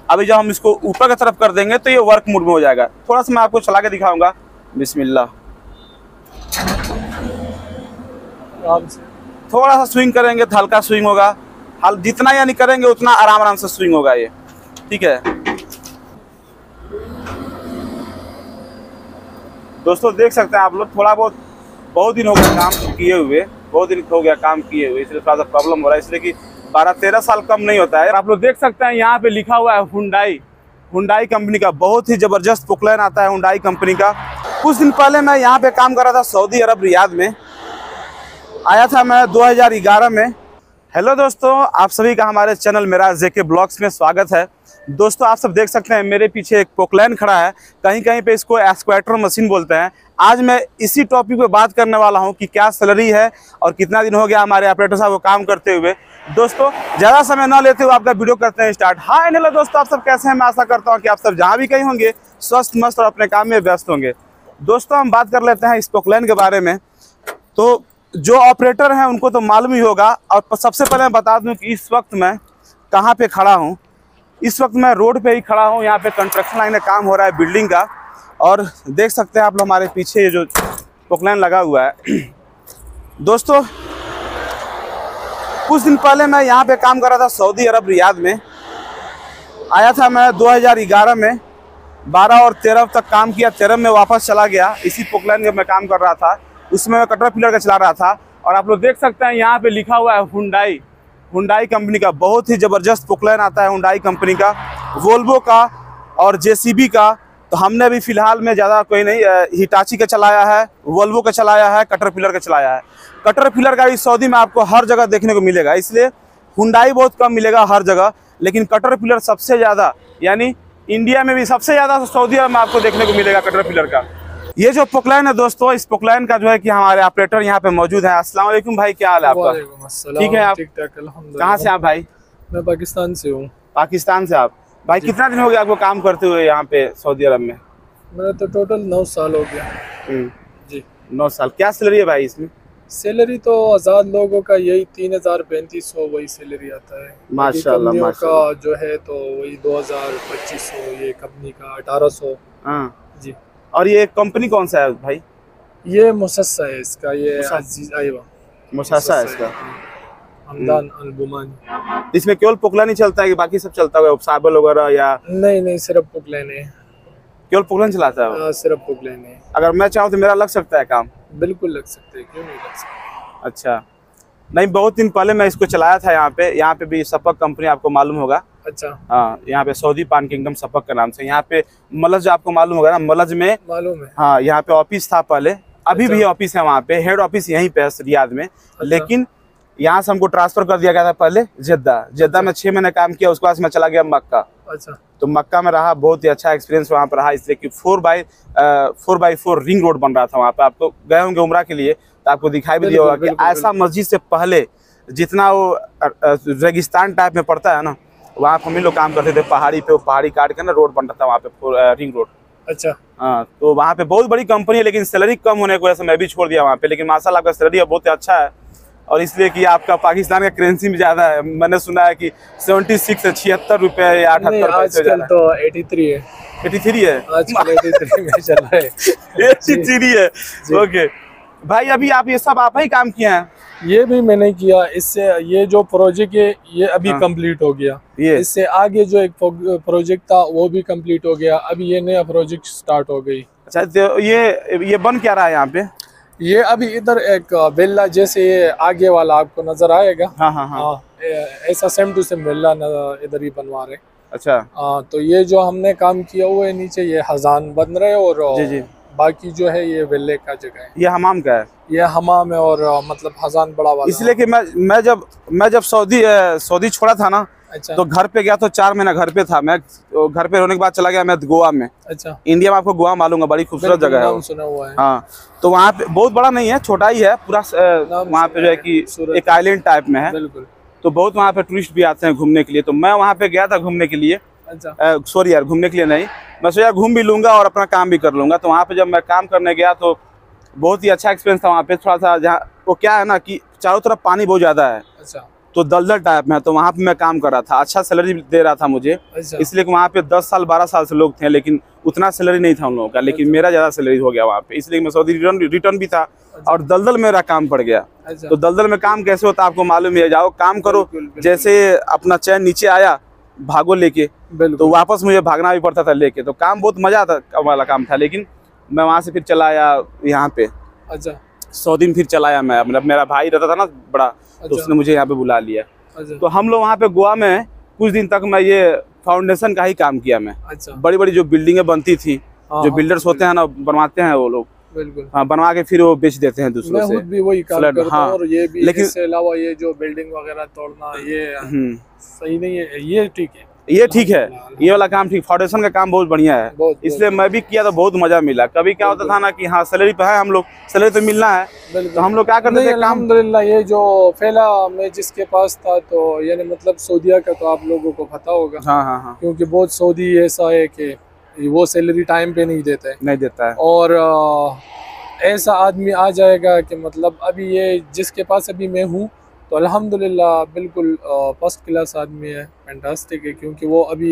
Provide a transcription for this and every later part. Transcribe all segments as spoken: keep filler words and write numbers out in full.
अभी जब हम इसको ऊपर की तरफ कर देंगे तो ये वर्क मोड में हो जाएगा। थोड़ा सा मैं आपको चला के दिखाऊंगा। बिस्मिल्लाह, थोड़ा सा स्विंग करेंगे तो हल्का स्विंग होगा, हल जितना यानी करेंगे उतना आराम आराम से स्विंग होगा ये, ठीक है दोस्तों। देख सकते हैं आप लोग, थोड़ा बहुत बहुत दिन हो गया काम किए हुए, बहुत दिन हो गया काम किए हुए, इसलिए थोड़ा सा प्रॉब्लम हो रहा है, इसलिए कि बारह तेरह साल कम नहीं होता है। आप लोग देख सकते हैं यहाँ पे लिखा हुआ है हुंडई, हुंडई कंपनी का बहुत ही ज़बरदस्त पोकलैन आता है हुंडई कंपनी का। कुछ दिन पहले मैं यहाँ पे काम कर रहा था सऊदी अरब रियाद में, आया था मैं दो हज़ार ग्यारह में। हेलो दोस्तों, आप सभी का हमारे चैनल मेरा जेके ब्लॉग्स में स्वागत है। दोस्तों आप सब देख सकते हैं मेरे पीछे एक पोकलैन खड़ा है, कहीं कहीं पे इसको एस्क्वेटर मशीन बोलते हैं। आज मैं इसी टॉपिक पे बात करने वाला हूं कि क्या सैलरी है और कितना दिन हो गया हमारे ऑपरेटर साहब को काम करते हुए। दोस्तों ज़्यादा समय न लेते हुए आपका वीडियो करते हैं स्टार्ट। हाय हेलो दोस्तों, आप सब कैसे हैं? मैं आशा करता हूँ कि आप सब जहाँ भी कहीं होंगे स्वस्थ मस्त और अपने काम में व्यस्त होंगे। दोस्तों हम बात कर लेते हैं इस पोकलैन के बारे में। तो जो ऑपरेटर हैं उनको तो मालूम ही होगा, और सबसे पहले मैं बता दूं कि इस वक्त मैं कहाँ पे खड़ा हूँ। इस वक्त मैं रोड पे ही खड़ा हूँ, यहाँ पे कंस्ट्रक्शन लाइन में काम हो रहा है बिल्डिंग का, और देख सकते हैं आप लोग हमारे पीछे ये जो पोकलैन लगा हुआ है। दोस्तों कुछ दिन पहले मैं यहाँ पे काम कर रहा था सऊदी अरब रियाद में, आया था मैं दो हज़ार ग्यारह में, बारह और तेरह तक काम किया, तेरह में वापस चला गया। इसी पोकलैन में मैं काम कर रहा था, उसमें मैं कटर पिलर का चला रहा था। और आप लोग देख सकते हैं यहाँ पे लिखा हुआ है हुंडई, हुंडई कंपनी का बहुत ही ज़बरदस्त पोकलैन आता है हुंडई कंपनी का, वोल्वो का और जेसीबी का। तो हमने अभी फ़िलहाल में ज़्यादा कोई नहीं, हिटाची का चलाया है, वोल्वो का चलाया है, कटर पिलर का चलाया है। कटर पिलर का भी सऊदी में आपको हर जगह देखने को मिलेगा, इसलिए हुंडई बहुत कम मिलेगा हर जगह, लेकिन कटर पिलर सबसे ज़्यादा, यानी इंडिया में भी सबसे ज़्यादा सऊदी अरब में आपको देखने को मिलेगा कटर पिलर का। ये जो पोकलैन है दोस्तों, इस पोकलैन का जो है कि हमारे ऑपरेटर यहाँ पे मौजूद है। अस्सलाम वालेकुम भाई, क्या हाल है आपका? ठीक है आप? ठीक ठाक अल्हम्दुलिल्लाह। कहाँ से आप भाई? मैं पाकिस्तान से हूँ। पाकिस्तान से आप भाई? कितना दिन हो गया आपको काम करते हुए यहाँ पे सऊदी अरब में? मेरा तो टोटल नौ साल हो गया जी। नौ साल। क्या सैलरी है भाई इसमें? सैलरी तो आज़ाद लोगों का यही तीन हजार पैंतीस सौ वही सैलरी आता है। माशाल्लाह कंपनियों माशाल्लाह का जो है तो वही दो हजार पच्चीस सौ, ये कंपनी का अठारह सौ। हाँ जी। और ये कंपनी कौन सा है भाई? ये मुसस्सा है इसका, ये अजीज आइवा मुसस्सा है इसका, हमदान अल बुमानी। इसमें केवल पोकलैन ही चलता है कि बाकी सब चलता है, साबल वगैरह या? नहीं नहीं, सिर्फ पोकलैन है, केवल पोकलैन चलाता है? हाँ सिर्फ पोकलैन है। अगर मैं चाहूँ तो मेरा लग सकता है काम? बिल्कुल लग सकते हैं, क्यों नहीं लग सकते। अच्छा, नहीं बहुत दिन पहले मैं इसको चलाया था यहाँ पे। यहाँ पे भी सपक कंपनी आपको मालूम होगा। अच्छा हाँ, यहाँ पे सऊदी पान किंगडम सपक के नाम से। यहाँ पे मलज आपको मालूम होगा ना, मलज में मालूम है। हाँ, यहाँ पे ऑफिस था पहले, अभी अच्छा। भी ऑफिस है वहाँ पे, हेड ऑफिस यहीं पे है रियाद में। अच्छा। लेकिन यहाँ से हमको ट्रांसफर कर दिया गया था पहले जेद्दा। जेद्दा में छः महीने काम किया, उसके बाद मैं चला गया मक्का। अच्छा। तो मक्का में रहा, बहुत ही अच्छा एक्सपीरियंस वहाँ पर रहा, इसलिए कि four by four by four ring road बन रहा था वहाँ पे। आपको गए होंगे उम्रा के लिए तो आपको दिखाई भी दिया होगा कि ऐसा मस्जिद से पहले जितना वो रेगिस्तान टाइप में पड़ता है ना, वहाँ पर हम ही लोग काम करते थे। पहाड़ी पे वो पहाड़ी काट के ना रोड बन रहा था वहाँ पे, रिंग रोड। अच्छा हाँ, तो वहाँ पे बहुत बड़ी कंपनी है, लेकिन सैलरी कम होने की वजह से मैं भी छोड़ दिया वहाँ पे। लेकिन माशाल्लाह आपका सैलरी बहुत अच्छा है, और इसलिए कि आपका पाकिस्तान का करेंसी भी ज़्यादा है। मैंने सुना है कि सेवेंटी सिक्स है, छिहत्तर रुपये या अठहत्तर पैसे तो एटी थ्री है। एटी थ्री है आजकल एटी थ्री में चल रहा है। एटी थ्री है, ओके भाई। अभी आप ये सब आप ही काम किए हैं? ये भी मैंने किया। इससे ये जो प्रोजेक्ट है ये अभी हाँ। कंप्लीट हो गया। ये इससे आगे जो एक प्रोजेक्ट था वो भी कंप्लीट हो गया। अभी ये नया प्रोजेक्ट स्टार्ट हो गई। अच्छा, तो ये ये बन क्या रहा है यहाँ पे? ये अभी इधर एक वेला जैसे ये आगे वाला आपको नजर आएगा। हाँ हाँ हाँ, ऐसा सेम टू सेम वेला इधर ही बनवा रहे। अच्छा हाँ, तो ये जो हमने काम किया हुआ है नीचे ये हजान बन रहे और जी जी, बाकी जो है ये वेले का जगह है। ये हमाम का है? ये हमाम है और मतलब हजान बड़ा वाला। इसलिए कि मैं मैं जब मैं जब सऊदी सऊदी छोड़ा था ना, अच्छा। तो घर पे गया तो चार महीना घर पे था मैं। घर पे रहने के बाद चला गया मैं गोवा में। अच्छा। इंडिया में आपको गोवा मालूम है, बड़ी खूबसूरत जगह है, सुना हुआ है। हाँ, तो वहाँ पे बहुत बड़ा नहीं है, छोटा ही है पूरा। वहाँ पे जो है कि एक आइलैंड टाइप में है। बिल्कुल। तो बहुत वहाँ पे टूरिस्ट भी आते हैं घूमने के लिए। तो मैं वहाँ पे गया था घूमने के लिए। अच्छा। सॉरी यार, घूमने के लिए नहीं, मैं सोचा घूम भी लूंगा और अपना काम भी कर लूंगा। तो वहाँ पे जब मैं काम करने गया तो बहुत ही अच्छा एक्सपीरियंस था वहाँ पे। थोड़ा सा जहाँ वो क्या है ना कि चारों तरफ पानी बहुत ज़्यादा है। अच्छा। तो दलदल टाइप में है, तो वहाँ पे मैं काम कर रहा था। अच्छा सैलरी दे रहा था मुझे, अच्छा। इसलिए कि वहाँ पे दस साल बारह साल से लोग थे, लेकिन उतना सैलरी नहीं था उन लोगों का, लेकिन अच्छा। मेरा ज़्यादा सैलरी हो गया वहाँ पे, इसलिए मैं सऊदी रिटर्न रिटर्न भी था। अच्छा। और दलदल मेरा काम पड़ गया। अच्छा। तो दलदल में काम कैसे होता है आपको मालूम है, जाओ काम करो, बिल्कुल, बिल्कुल। जैसे अपना चैन नीचे आया भागो लेके, तो वापस मुझे भागना भी पड़ता था लेके। तो काम बहुत मजा आता वाला काम था, लेकिन मैं वहाँ से फिर चला आया यहाँ पे। अच्छा। सौ दिन फिर चला आया मैं, मतलब मेरा भाई रहता था ना बड़ा, तो उसने मुझे यहाँ पे बुला लिया। अच्छा। तो हम लोग वहाँ पे गोवा में कुछ दिन तक मैं ये फाउंडेशन का ही काम किया मैं। अच्छा। बड़ी बड़ी जो बिल्डिंगें बनती थी, जो बिल्डर्स होते हैं ना बनवाते हैं वो लोग, बिल्कुल। हाँ बनवा के फिर वो बेच देते हैं दूसरों से। मैं खुद भी वही काम फ्लड, करता हाँ। हूँ, और ये भी, लेकिन इसके अलावा ये जो बिल्डिंग वगैरह तोड़ना ये सही नहीं है, ये ठीक है, ये ठीक है, ये वाला काम ठीक, फाउंडेशन का काम बहुत बढ़िया है, बहुत, इसलिए बहुत, मैं भी किया तो बहुत मजा मिला। कभी क्या होता था ना कि हाँ सैलरी पे है हम लोग, सैलरी तो मिलना है, तो हम लोग क्या करते थे काम। अल्हम्दुलिल्लाह ये जो पहला मैं जिसके पास था, तो यानी मतलब सऊदीया का तो आप लोगों को पता होगा। हाँ हाँ हाँ। क्योंकि बहुत सऊदी ऐसा है कि वो सैलरी टाइम पे नहीं देता है, नहीं देता है, और ऐसा आदमी आ जाएगा कि मतलब अभी ये जिसके पास अभी मैं हूँ, तो अल्हम्दुलिल्लाह बिल्कुल फर्स्ट क्लास आदमी है, फैंटास्टिक है। क्योंकि वो अभी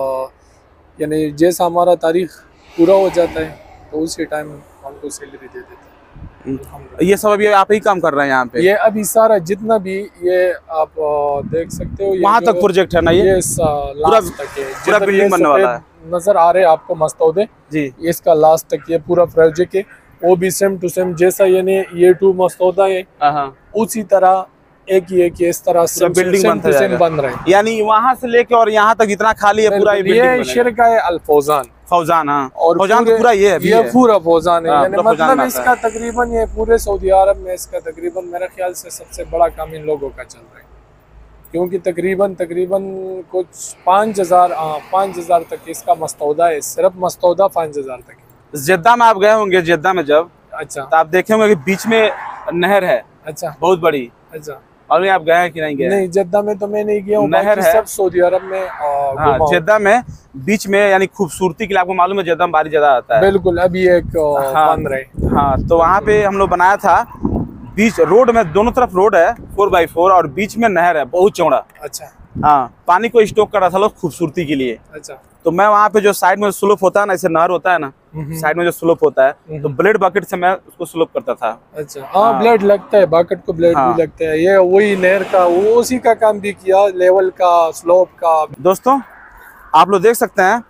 यानी जैसा हमारा तारीख पूरा हो जाता है तो उसी टाइम हमको सैलरी दे देते हैं। ये सब अभी आप ही काम कर रहे हैं यहाँ पे? ये अभी सारा जितना भी ये आप देख सकते हो, वहाँ तक प्रोजेक्ट है ना, ये, ये लास्ट तक है, पूरा बिल्डिंग बनने वाला है। नजर आ रहे हैं आपको मस्तौदे जी, इसका लास्ट तक ये पूरा प्रोजेक्ट है, वो भी सेम टू सेम जैसा यानी ये टू मस्तौदा है, उसी तरह एक ही एक इस तरह से बिल्डिंग बन रहे हैं। यानी वहाँ से लेके और यहाँ तक जितना खाली है पूरा ये शिरका है अल फौजान। फौजान, हाँ, और फौजान तो पूरा ये है, ये पूरा फौजान है, यानी मतलब है। इसका तकरीबन ये पूरे सऊदी अरब में इसका तकरीबन मेरे ख्याल से सबसे बड़ा काम इन लोगों का चल रहा है। क्योंकि तकरीबन तकरीबन कुछ पाँच हजार पाँच हजार तक इसका मस्तौदा है, सिर्फ मस्तौदा पाँच हजार तक है। जेद्दा में आप गए होंगे, जेद्दा में जब, अच्छा, तो आप देखे होंगे कि बीच में नहर है, अच्छा, बहुत बड़ी। अच्छा, और आप गए हैं कि नहीं गए? नहीं, जेद्दा में तो मैं नहीं गया हूँ, नहर है सब सऊदी अरब में। हाँ, जेद्दा में बीच में, यानी खूबसूरती के लिए आपको मालूम है जेद्दा में बारिश ज्यादा आता है। बिल्कुल, अभी एक हाँ, बन रहे। हाँ, तो वहाँ पे हम लोग बनाया था, बीच रोड में, दोनों तरफ रोड है फोर बाई फोर और बीच में नहर है बहुत चौड़ा। अच्छा, हाँ, पानी को स्टॉक कर रहा था लोग खूबसूरती के लिए। अच्छा, तो मैं वहाँ पे जो साइड में स्लोप होता है ना, ऐसे नहर होता है ना, साइड में जो स्लोप होता है, तो ब्लेड बकेट से मैं उसको स्लोप करता था। अच्छा, हाँ, ब्लेड लगता है, बकेट को ब्लेड हाँ। भी लगता है। ये वही नहर का, वो उसी का काम भी किया, लेवल का, स्लोप का। दोस्तों आप लोग देख सकते हैं,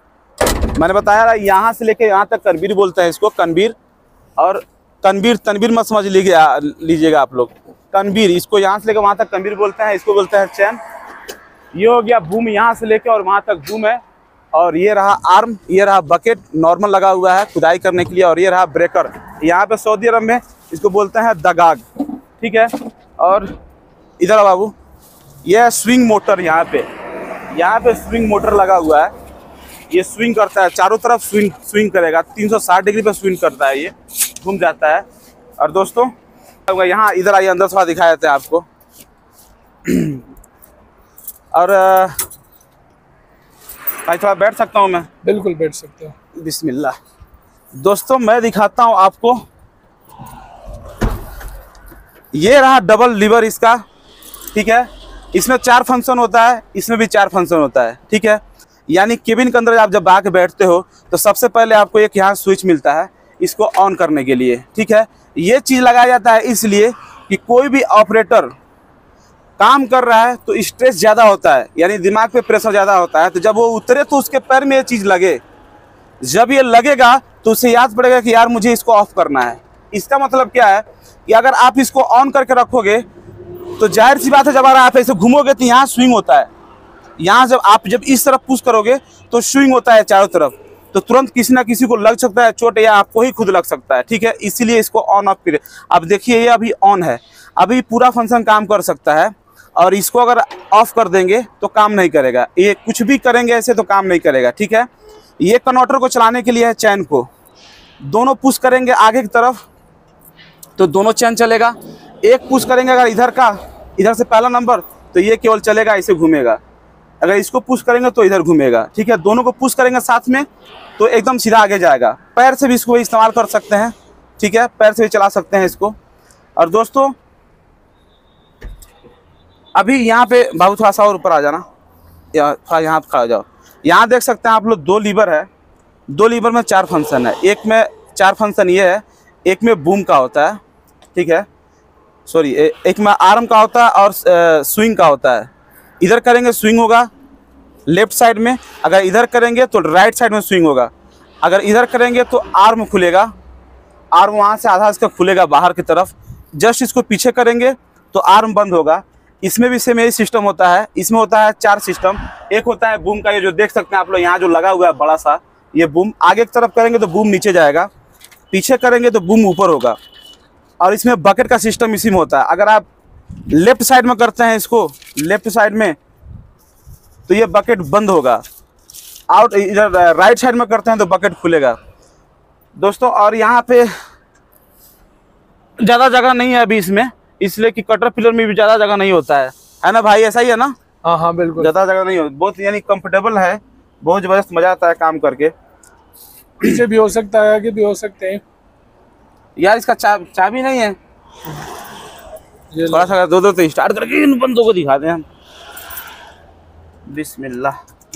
मैंने बताया यहाँ से लेके यहाँ तक कनबीर बोलते हैं इसको, कनबीर, और कनबीर तनबीर मत समझ लीजिएगा लीजिएगा आप लोग, कनबीर, इसको यहाँ से लेकर वहाँ तक कनबीर बोलते हैं, इसको बोलते हैं चैन। ये हो गया बूम, यहाँ से लेके और वहाँ तक बूम है, और ये रहा आर्म, ये रहा बकेट नॉर्मल लगा हुआ है खुदाई करने के लिए, और ये रहा ब्रेकर। यहाँ पे सऊदी अरब में इसको बोलते हैं दगाग, ठीक है। और इधर बाबू, ये स्विंग मोटर, यहाँ पे यहाँ पे स्विंग मोटर लगा हुआ है, ये स्विंग करता है चारों तरफ, स्विंग स्विंग करेगा, तीन सौ साठ डिग्री पे स्विंग करता है, ये घूम जाता है। और दोस्तों यहाँ इधर आइए, अंदर थोड़ा दिखाया जाता है आपको। और भाई थोड़ा बैठ सकता हूँ मैं? बिल्कुल बैठ सकते हो। बिस्मिल्लाह। दोस्तों मैं दिखाता हूँ आपको, ये रहा डबल लीवर इसका, ठीक है। इसमें चार फंक्शन होता है, इसमें भी चार फंक्शन होता है, ठीक है। यानी केबिन के अंदर आप जब आके बैठते हो तो सबसे पहले आपको एक यहाँ स्विच मिलता है इसको ऑन करने के लिए, ठीक है। ये चीज़ लगाया जाता है इसलिए कि कोई भी ऑपरेटर काम कर रहा है तो स्ट्रेस ज़्यादा होता है, यानी दिमाग पे प्रेशर ज़्यादा होता है, तो जब वो उतरे तो उसके पैर में ये चीज़ लगे, जब ये लगेगा तो उसे याद पड़ेगा कि यार मुझे इसको ऑफ करना है। इसका मतलब क्या है कि अगर आप इसको ऑन करके रखोगे तो जाहिर सी बात है, जब आप ऐसे घूमोगे तो यहाँ स्विंग होता है, यहाँ जब आप जब इस तरफ पुश करोगे तो स्विंग होता है चारों तरफ, तो तुरंत किसी ना किसी को लग सकता है चोट, या आपको ही खुद लग सकता है, ठीक है। इसीलिए इसको ऑन ऑफ करें। अब देखिए ये अभी ऑन है, अभी पूरा फंक्शन काम कर सकता है, और इसको अगर ऑफ कर देंगे तो काम नहीं करेगा, ये कुछ भी करेंगे ऐसे तो काम नहीं करेगा, ठीक है। ये कन्वर्टर को चलाने के लिए है, चैन को दोनों पुश करेंगे आगे की तरफ तो दोनों चैन चलेगा, एक पुश करेंगे अगर इधर का, इधर से पहला नंबर, तो ये केवल चलेगा, इसे घूमेगा। अगर इसको पुश करेंगे तो इधर घूमेगा, ठीक है। दोनों को पुश करेंगे साथ में तो एकदम सीधा आगे जाएगा। पैर से भी इसको इस्तेमाल कर सकते हैं, ठीक है, पैर से भी चला सकते हैं इसको। और दोस्तों अभी यहाँ पे बाबू थोड़ा सा और ऊपर आ जाना, या थोड़ा यहाँ खड़ा हो जाओ। यहाँ देख सकते हैं आप लोग दो लीवर है, दो लीवर में चार फंक्शन है। एक में चार फंक्शन ये है, एक में बूम का होता है, ठीक है, सॉरी, एक में आर्म का होता है और स्विंग का होता है। इधर करेंगे स्विंग होगा लेफ्ट साइड में, अगर इधर करेंगे तो राइट साइड में स्विंग होगा। अगर इधर करेंगे तो आर्म खुलेगा, आर्म वहाँ से आधा इसका खुलेगा बाहर की तरफ। जस्ट इसको पीछे करेंगे तो आर्म बंद होगा। इसमें भी सेम यही सिस्टम होता है। इसमें होता है चार सिस्टम। एक होता है बूम का, ये जो देख सकते हैं आप लोग यहाँ जो लगा हुआ है बड़ा सा, ये बूम। आगे की तरफ करेंगे तो बूम नीचे जाएगा, पीछे करेंगे तो बूम ऊपर होगा। और इसमें बकेट का सिस्टम इसी में होता है। अगर आप लेफ्ट साइड में करते हैं इसको, लेफ्ट साइड में, तो ये बकेट बंद होगा। आउट इधर राइट साइड में करते हैं तो बकेट खुलेगा दोस्तों। और यहाँ पे ज़्यादा जगह नहीं है अभी इसमें, इसलिए कि कटर पिलर में भी ज़्यादा जगह नहीं होता है, है ना भाई? ऐसा ही है ना? हाँ हाँ बिल्कुल, ज़्यादा जगह नहीं होती, बहुत यानी कंफर्टेबल है, बहुत ज़बरदस्त मज़ा आता है काम करके। पीछे भी हो सकता है, आगे भी हो सकते हैं यार। इसका चा चाबी नहीं है, ये थोड़ा सा दो दो तो स्टार्ट करके इन बंदों को दिखाते हैं हम। बिस्मिल्लाह।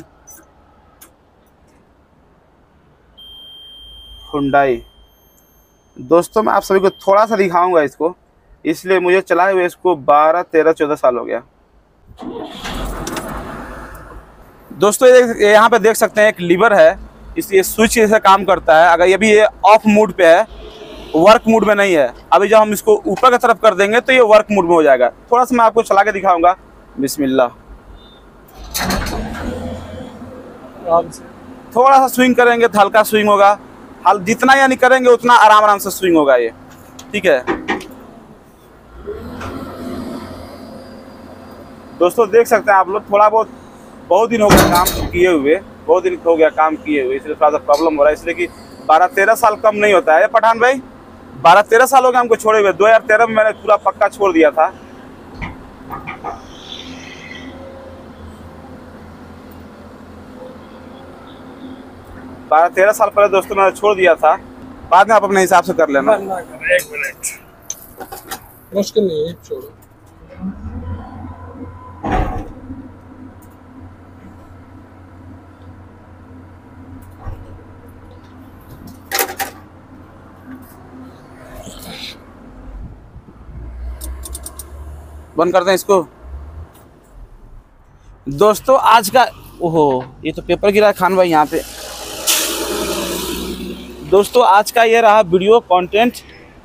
हुंडई दोस्तों, मैं आप सभी को थोड़ा सा दिखाऊंगा इसको, इसलिए मुझे चलाए हुए इसको बारह तेरह चौदह साल हो गया दोस्तों। ये यहाँ पे देख सकते हैं एक लीवर है, इसलिए स्विच जैसे काम करता है। अगर ये भी ये ऑफ मोड पे है, वर्क मोड में नहीं है। अभी जब हम इसको ऊपर की तरफ कर देंगे तो ये वर्क मोड में हो जाएगा। थोड़ा सा मैं आपको चला के दिखाऊंगा। बिस्मिल्लाह। थोड़ा सा स्विंग करेंगे तो हल्का स्विंग होगा, हल जितना यानी करेंगे उतना आराम आराम से स्विंग होगा ये, ठीक है दोस्तों। देख सकते हैं आप लोग, थोड़ा बहुत बहुत दिन हो गया काम किए हुए, बहुत दिन हो गया काम किए हुए, इसलिए थोड़ा सा प्रॉब्लम हो रहा है। इसलिए कि बारह तेरह साल कम नहीं होता है पठान भाई, बारह तेरह साल हो गए हमको छोड़े हुए। दो हजार तेरह में मैंने पूरा पक्का छोड़ दिया था। बारह तेरह साल पहले दोस्तों मैंने छोड़ दिया था, बाद में आप अपने हिसाब से कर लेना। एक मिनट, मुश्किल नहीं है, छोड़ो। बंद करते हैं इसको दोस्तों। आज का, ओहो ये तो पेपर गिरा है खान भाई यहाँ पे दोस्तों। आज का ये रहा वीडियो कंटेंट।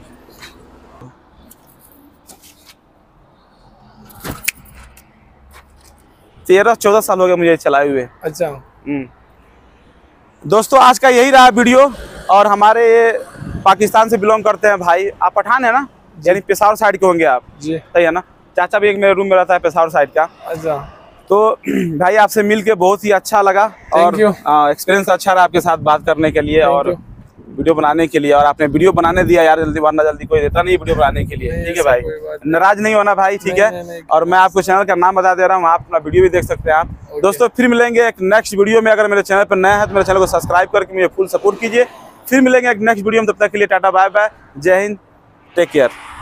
तेरह चौदह साल हो गए मुझे चलाए हुए। अच्छा दोस्तों, आज का यही रहा वीडियो। और हमारे ये पाकिस्तान से बिलोंग करते हैं भाई। आप पठान है ना, यानी पेशावर साइड के होंगे आप? जी सही है ना। चाचा भी एक मेरे रूम में रहता है पेशावर साइड का। अच्छा। तो भाई आपसे मिलके बहुत ही अच्छा लगा और एक्सपीरियंस अच्छा रहा आपके साथ बात करने के लिए और वीडियो बनाने के लिए। और आपने वीडियो बनाने दिया यार, जल्दी वरना जल्दी कोई देता नहीं वीडियो बनाने के लिए, ठीक है भाई? नाराज नहीं होना भाई, ठीक है? और मैं आपको चैनल का नाम बता दे रहा हूँ, आप अपना वीडियो भी देख सकते हैं आप दोस्तों। फिर मिलेंगे एक नेक्स्ट वीडियो में। अगर मेरे चैनल पर नया है तो मेरे चैनल को सब्सक्राइब करके मुझे फुल सपोर्ट कीजिए। फिर मिलेंगे एक नेक्स्ट वीडियो में, तब तक के लिए टाटा बाय बाय, जय हिंद, टेक केयर।